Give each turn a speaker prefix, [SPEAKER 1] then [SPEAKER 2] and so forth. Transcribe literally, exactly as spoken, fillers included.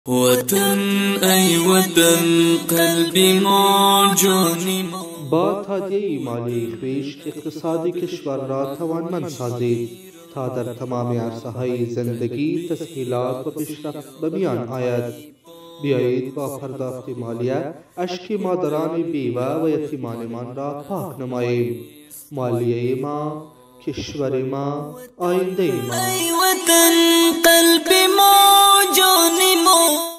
[SPEAKER 1] وطن ای وطن قلبی ما جانی ما.
[SPEAKER 2] با تادیه مالی خویش اقتصادی کشور را توانمند سازید تا در تمام عرصه‌های زندگی تسهیلات و پیشرفت به میان آید. بیایید با پرداخت مالیه اشک مادران بیوه و یتیمانمان را پاک نماییم. مالیه ما، کشور ما، آینده ما.
[SPEAKER 1] ای وطن قلبی ما جانی ما.